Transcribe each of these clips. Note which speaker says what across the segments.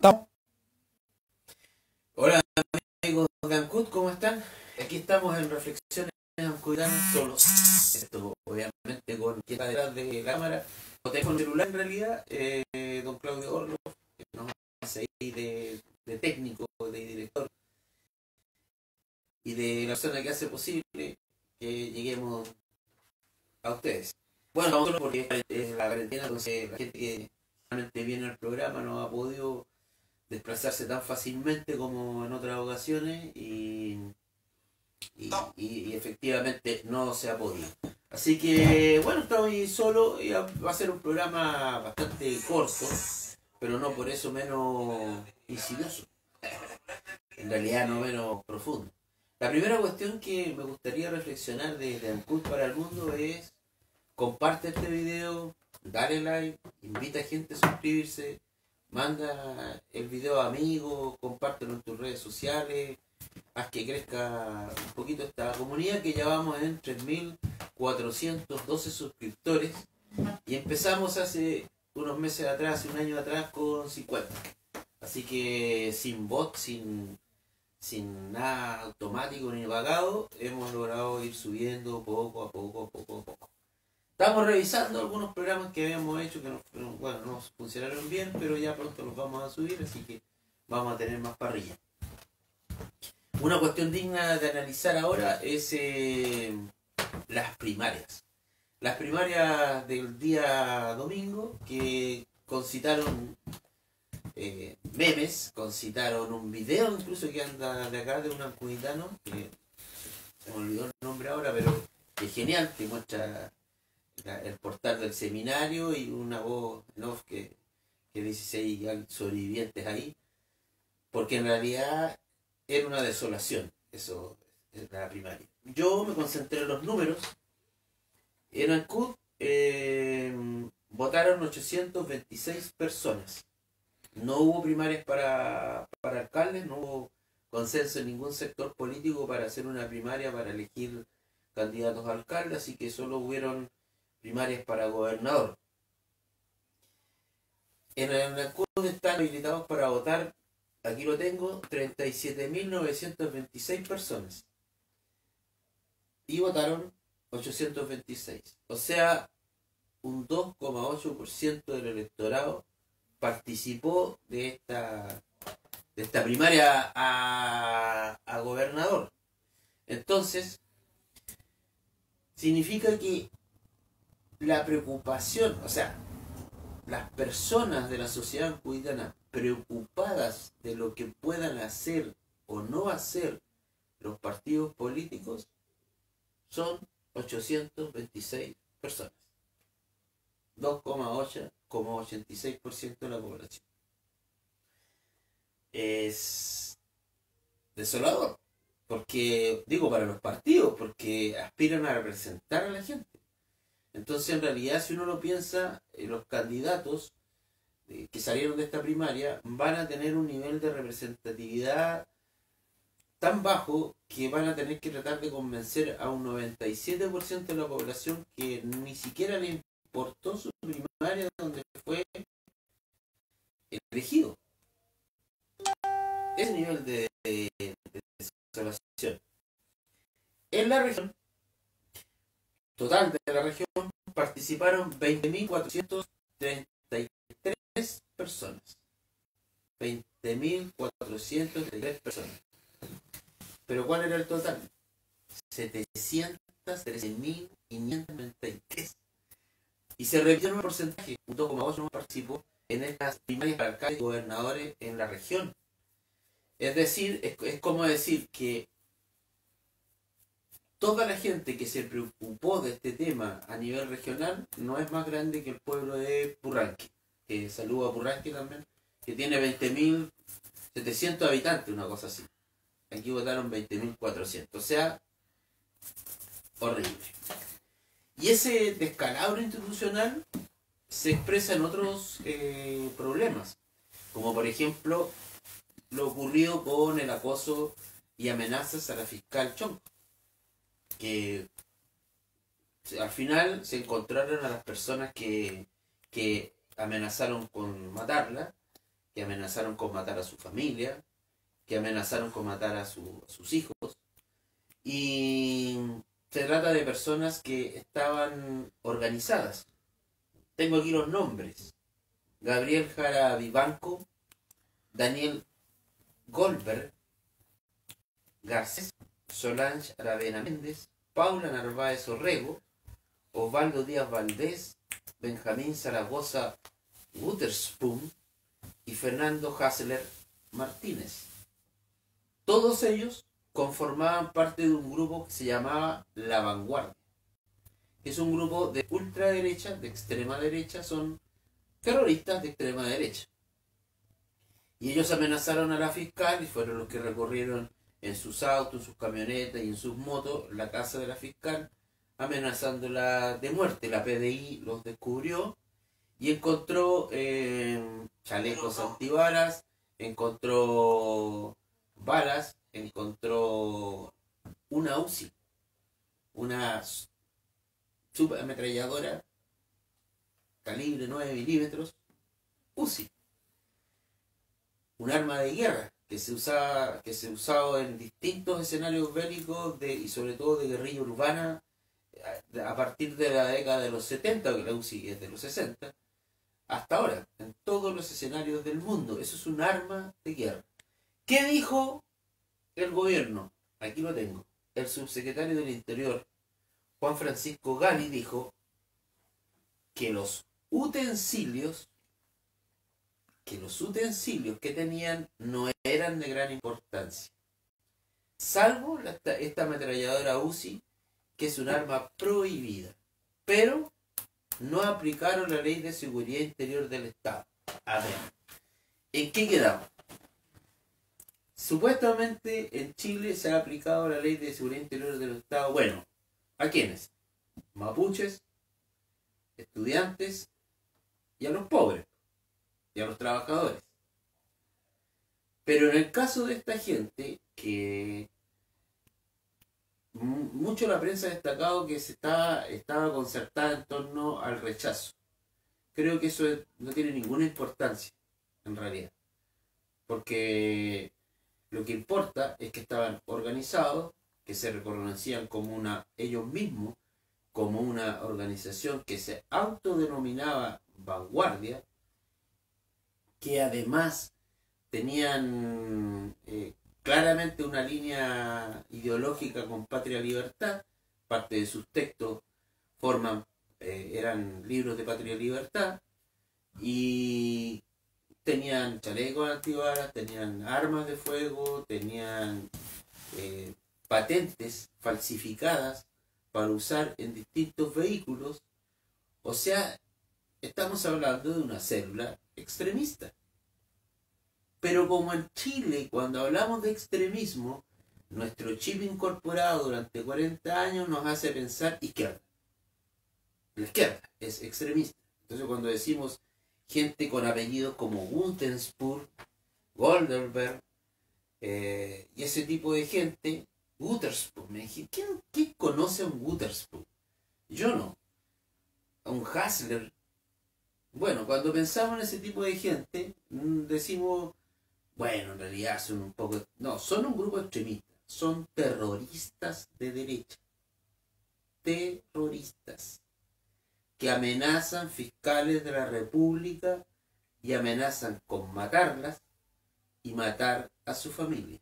Speaker 1: Hola amigos de Ancud, ¿cómo están? Aquí estamos en Reflexiones Ancudanas solos. Esto obviamente con quien está detrás de la cámara. No tengo el celular en realidad, don Claudio Orlo, que nos hace ahí de técnico, de director y de la persona que hace posible que lleguemos a ustedes. Bueno, no solo porque es la cuarentena, entonces la gente que realmente viene al programa no ha podido desplazarse tan fácilmente como en otras ocasiones y efectivamente no se ha podido. Así que bueno, estoy solo y va a ser un programa bastante corto, pero no por eso menos insidioso, en realidad no menos profundo. La primera cuestión que me gustaría reflexionar de Ancud para el mundo es: comparte este video, dale like, invita a gente a suscribirse, manda el video a amigos, compártelo en tus redes sociales, haz que crezca un poquito esta comunidad, que ya vamos en 3.412 suscriptores y empezamos hace unos meses atrás, hace un año atrás, con 50. Así que sin bot, sin nada automático ni pagado, hemos logrado ir subiendo poco a poco, poco a poco. Estamos revisando algunos programas que habíamos hecho que no funcionaron bien, pero ya pronto los vamos a subir, así que vamos a tener más parrilla. Una cuestión digna de analizar ahora es las primarias. Las primarias del día domingo, que concitaron memes, concitaron un video incluso que anda de acá de un ancuditano, que se me olvidó el nombre ahora, pero es genial, que muestra el portal del seminario y una voz en off que dice si hay sobrevivientes ahí, porque en realidad era una desolación, eso es la primaria. Yo me concentré en los números. En Ancud votaron 826 personas. No hubo primarias para alcaldes, no hubo consenso en ningún sector político para hacer una primaria para elegir candidatos a alcalde, así que solo hubieron primarias para gobernador. En el Ancud están habilitados para votar, aquí lo tengo, 37.926 personas. Y votaron 826. O sea, un 2,8% del electorado participó de esta primaria a gobernador. Entonces, significa que la preocupación, o sea, las personas de la sociedad ancuditana preocupadas de lo que puedan hacer o no hacer los partidos políticos son 826 personas, 2,86% de la población. Es desolador, porque digo para los partidos, porque aspiran a representar a la gente. Entonces, en realidad, si uno lo piensa, los candidatos que salieron de esta primaria van a tener un nivel de representatividad tan bajo que van a tener que tratar de convencer a un 97% de la población que ni siquiera le importó su primaria donde fue elegido. Ese nivel de desolación. En la región, total de la región, participaron 20.433 personas. 20.433 personas. Pero ¿cuál era el total? 713.593. Y se repitió en un porcentaje, un 2,8% participó en estas primarias para alcaldes y gobernadores en la región. Es decir, es como decir que toda la gente que se preocupó de este tema a nivel regional no es más grande que el pueblo de Purranque, que saludo a Purranque también, que tiene 20.700 habitantes, una cosa así. Aquí votaron 20.400, o sea, horrible. Y ese descalabro institucional se expresa en otros problemas, como por ejemplo lo ocurrido con el acoso y amenazas a la fiscal Chonco, que al final se encontraron a las personas que amenazaron con matarla que amenazaron con matar a su familia, que amenazaron con matar a sus hijos. Y se trata de personas que estaban organizadas. Tengo aquí los nombres. Gabriel Jara Vivanco, Daniel Goldberg, Garcés, Solange Aravena Méndez, Paula Narváez Orrego, Osvaldo Díaz Valdés, Benjamín Zaragoza Witherspoon y Fernando Hassler Martínez. Todos ellos conformaban parte de un grupo que se llamaba La Vanguardia. Es un grupo de ultraderecha, de extrema derecha, son terroristas de extrema derecha. Y ellos amenazaron a la fiscal y fueron los que recorrieron en sus autos, en sus camionetas y en sus motos la casa de la fiscal, amenazándola de muerte. La PDI los descubrió y encontró chalecos antibalas, encontró balas, encontró una UCI, una subametralladora calibre 9 milímetros, UCI, un arma de guerra que se usaba en distintos escenarios bélicos y sobre todo de guerrilla urbana a partir de la década de los 70, que la UCI es de los 60, hasta ahora, en todos los escenarios del mundo. Eso es un arma de guerra. ¿Qué dijo el gobierno? Aquí lo tengo. El subsecretario del Interior, Juan Francisco Gali, dijo que los utensilios que tenían no eran de gran importancia, salvo esta ametralladora UCI, que es un arma prohibida, pero no aplicaron la Ley de Seguridad Interior del Estado. A ver, ¿en qué quedamos? Supuestamente en Chile se ha aplicado la Ley de Seguridad Interior del Estado. Bueno, ¿a quiénes? Mapuches, estudiantes y a los pobres y a los trabajadores. Pero en el caso de esta gente, que mucho la prensa ha destacado que estaba concertada en torno al rechazo. Creo que eso no tiene ninguna importancia, en realidad. Porque lo que importa es que estaban organizados, que se reconocían como ellos mismos, como una organización que se autodenominaba Vanguardia, que además tenían claramente una línea ideológica con Patria Libertad. Parte de sus textos eran libros de Patria Libertad, y tenían chalecos antibalas, tenían armas de fuego, tenían patentes falsificadas para usar en distintos vehículos. O sea, estamos hablando de una célula extremista. Pero como en Chile, cuando hablamos de extremismo, nuestro chip incorporado durante 40 años nos hace pensar izquierda. La izquierda es extremista. Entonces cuando decimos gente con apellidos como Guntensburg, Goldenberg, y ese tipo de gente, Witherspoon, me dije, ¿quién conoce a un Witherspoon? Yo no. A un Hassler. Bueno, cuando pensamos en ese tipo de gente, decimos, bueno, en realidad son un poco... No, son un grupo extremista. Son terroristas de derecha. Terroristas. Que amenazan fiscales de la República y amenazan con matarlas y matar a su familia.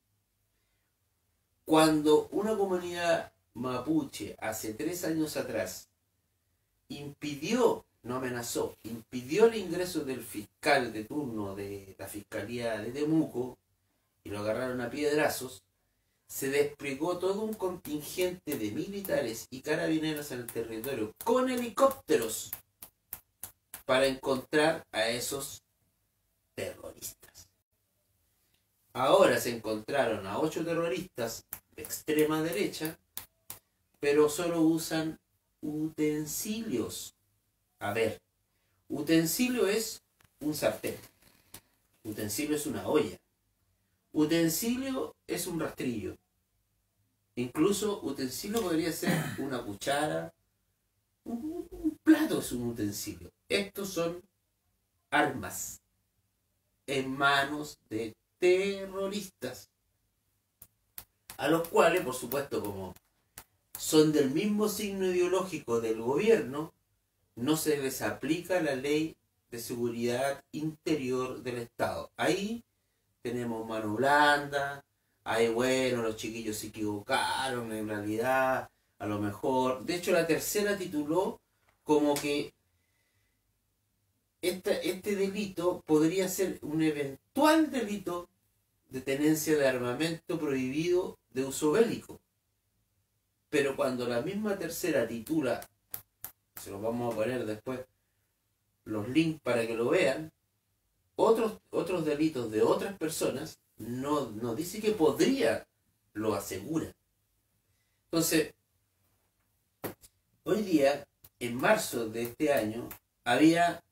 Speaker 1: Cuando una comunidad mapuche hace 3 años atrás impidió, no amenazó, impidió el ingreso del fiscal de turno de la Fiscalía de Temuco y lo agarraron a piedrazos, se desplegó todo un contingente de militares y carabineros en el territorio con helicópteros para encontrar a esos terroristas. Ahora se encontraron a 8 terroristas de extrema derecha, pero solo usan utensilios. A ver, utensilio es un sartén, utensilio es una olla, utensilio es un rastrillo, incluso utensilio podría ser una cuchara, un plato es un utensilio. Estos son armas en manos de terroristas, a los cuales, por supuesto, como son del mismo signo ideológico del gobierno, no se les aplica la ley de seguridad interior del Estado. Ahí tenemos mano blanda, ahí bueno, los chiquillos se equivocaron, en realidad, a lo mejor. De hecho, la tercera tituló como que este delito podría ser un eventual delito de tenencia de armamento prohibido de uso bélico. Pero cuando la misma tercera titula, se los vamos a poner después los links para que lo vean, otros delitos de otras personas, no dice que podría, lo asegura. Entonces, hoy día, en marzo de este año, había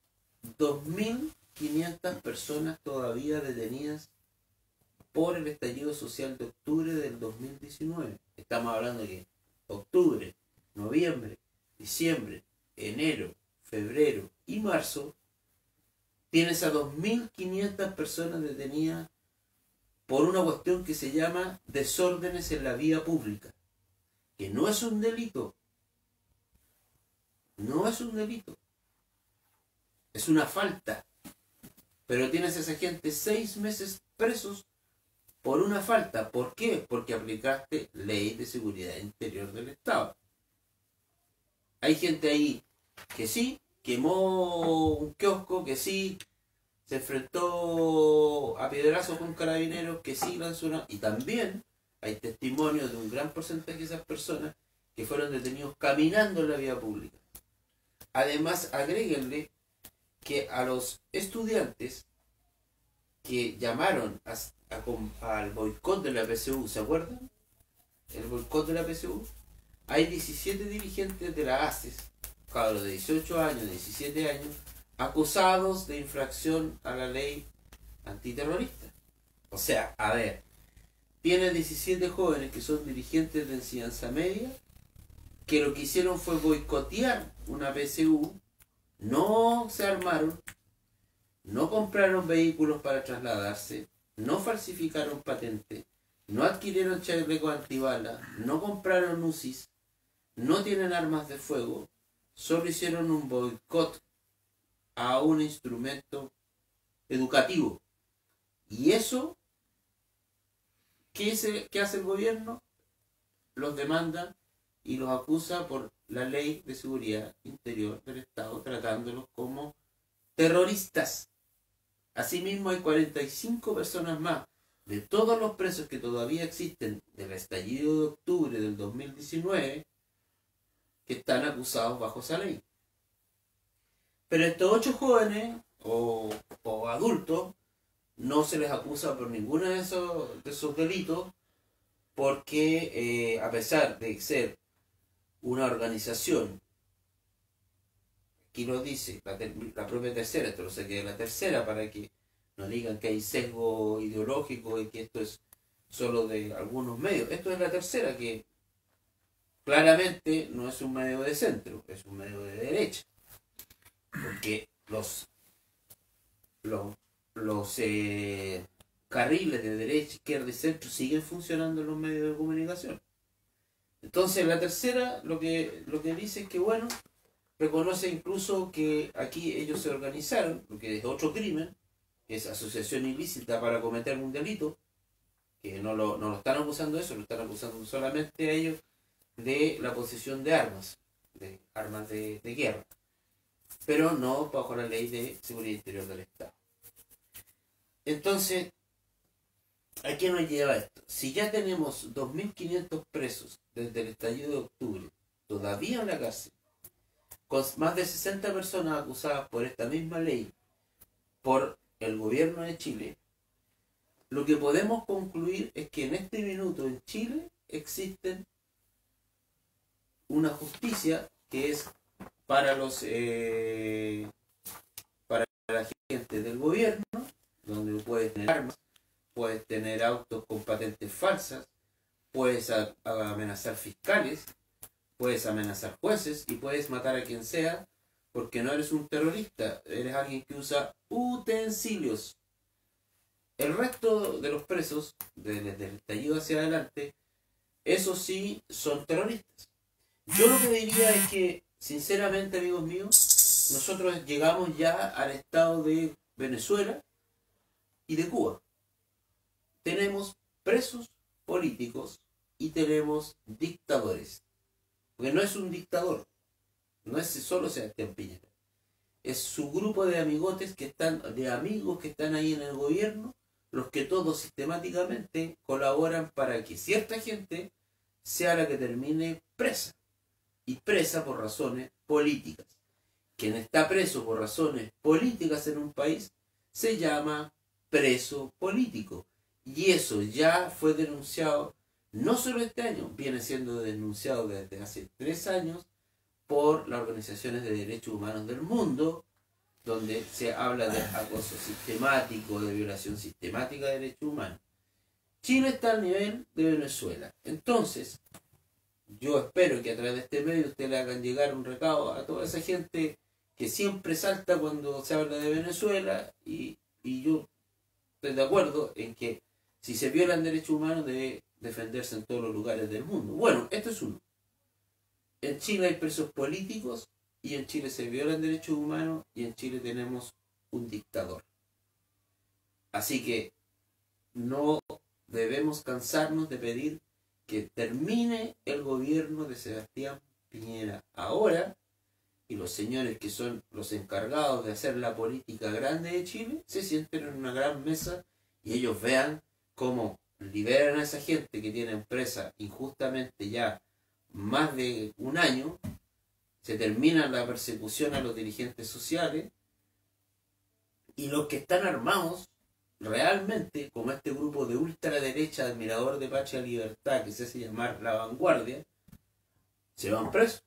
Speaker 1: 2.500 personas todavía detenidas por el estallido social de octubre del 2019. Estamos hablando de que octubre, noviembre, diciembre, enero, febrero y marzo, tienes a 2.500 personas detenidas por una cuestión que se llama desórdenes en la vía pública, que no es un delito, no es un delito, es una falta, pero tienes a esa gente 6 meses presos por una falta. ¿Por qué? Porque aplicaste ley de seguridad interior del Estado. Hay gente ahí que sí quemó un kiosco, que sí se enfrentó a piedrazos con carabineros, que sí lanzó una... Y también hay testimonios de un gran porcentaje de esas personas que fueron detenidos caminando en la vía pública. Además, agréguenle que a los estudiantes que llamaron al boicot de la PSU, ¿se acuerdan? El boicot de la PSU. Hay 17 dirigentes de la ACES, cabros de 18 años, 17 años, acusados de infracción a la ley antiterrorista. O sea, a ver, tiene 17 jóvenes que son dirigentes de enseñanza media, que lo que hicieron fue boicotear una PSU, no se armaron, no compraron vehículos para trasladarse, no falsificaron patentes, no adquirieron chalecos antibalas, no compraron UCIs, no tienen armas de fuego, solo hicieron un boicot a un instrumento educativo. Y eso, ¿qué hace el gobierno? Los demanda y los acusa por la ley de seguridad interior del Estado, tratándolos como terroristas. Asimismo, hay 45 personas más de todos los presos que todavía existen del estallido de octubre del 2019 que están acusados bajo esa ley. Pero estos 8 jóvenes o adultos no se les acusa por ninguno de esos delitos, porque a pesar de ser una organización, aquí lo dice la propia tercera, esto lo saqué de la tercera para que no digan que hay sesgo ideológico y que esto es solo de algunos medios. Esto es la tercera, que claramente no es un medio de centro, es un medio de derecha, porque los carriles de derecha, izquierda y centro siguen funcionando en los medios de comunicación. Entonces la tercera lo que dice es que, bueno, reconoce incluso que aquí ellos se organizaron, lo que es otro crimen, que es asociación ilícita para cometer un delito, que no lo están acusando de eso, lo están acusando solamente a ellos de la posesión de armas de guerra, pero no bajo la ley de seguridad interior del Estado. Entonces, ¿a qué nos lleva esto? Si ya tenemos 2.500 presos desde el estallido de octubre, todavía en la cárcel, con más de 60 personas acusadas por esta misma ley, por el gobierno de Chile, lo que podemos concluir es que en este minuto en Chile existen una justicia que es para para la gente del gobierno, donde puedes tener armas, puedes tener autos con patentes falsas, puedes amenazar fiscales, puedes amenazar jueces y puedes matar a quien sea, porque no eres un terrorista, eres alguien que usa utensilios. El resto de los presos, desde el estallido hacia adelante, esos sí son terroristas. Yo lo que diría es que, sinceramente, amigos míos, nosotros llegamos ya al estado de Venezuela y de Cuba. Tenemos presos políticos y tenemos dictadores. Porque no es un dictador, no es solo Sebastián Piñera. Es su grupo de amigotes que están, de amigos que están ahí en el gobierno, los que todos sistemáticamente colaboran para que cierta gente sea la que termine presa. Y presa por razones políticas. Quien está preso por razones políticas en un país se llama preso político. Y eso ya fue denunciado, no solo este año, viene siendo denunciado desde hace 3 años por las organizaciones de derechos humanos del mundo, donde se habla de acoso sistemático, de violación sistemática de derechos humanos. Chile está al nivel de Venezuela. Entonces, yo espero que a través de este medio usted le hagan llegar un recado a toda esa gente que siempre salta cuando se habla de Venezuela, y yo estoy de acuerdo en que si se violan derechos humanos debe defenderse en todos los lugares del mundo. Bueno, esto es uno. En Chile hay presos políticos y en Chile se violan derechos humanos y en Chile tenemos un dictador. Así que no debemos cansarnos de pedir que termine el gobierno de Sebastián Piñera ahora, y los señores que son los encargados de hacer la política grande de Chile se sienten en una gran mesa y ellos vean cómo liberan a esa gente que tiene presa injustamente ya más de un año, se termina la persecución a los dirigentes sociales, y los que están armados realmente, como este grupo de ultraderecha admirador de Patria Libertad que se hace llamar La Vanguardia, se van presos.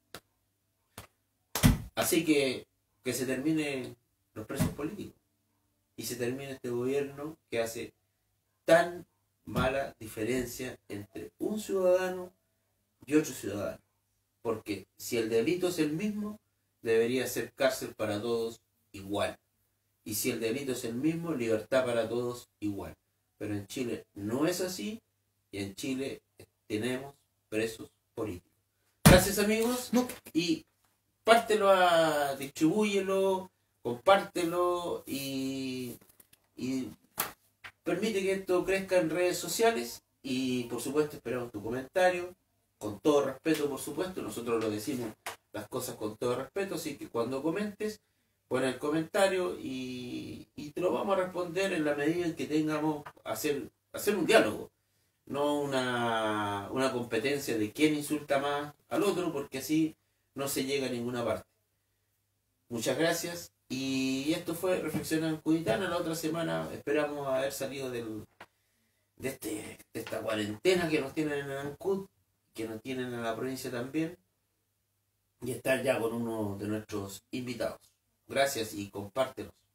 Speaker 1: Así que se terminen los presos políticos y se termine este gobierno que hace tan mala diferencia entre un ciudadano y otro ciudadano. Porque si el delito es el mismo, debería ser cárcel para todos igual. Y si el delito es el mismo, libertad para todos igual. Pero en Chile no es así, y en Chile tenemos presos políticos. Gracias, amigos, y distribúyelo, compártelo y permite que esto crezca en redes sociales. Y por supuesto esperamos tu comentario, con todo respeto, por supuesto. Nosotros lo decimos las cosas con todo respeto, así que cuando comentes, pon el comentario y te lo vamos a responder en la medida en que tengamos hacer un diálogo, no una competencia de quién insulta más al otro, porque así no se llega a ninguna parte. Muchas gracias, y esto fue Reflexiones en Cuditana. La otra semana esperamos haber salido de esta cuarentena que nos tienen en Ancud, que nos tienen en la provincia también, y estar ya con uno de nuestros invitados. Gracias y compártelos.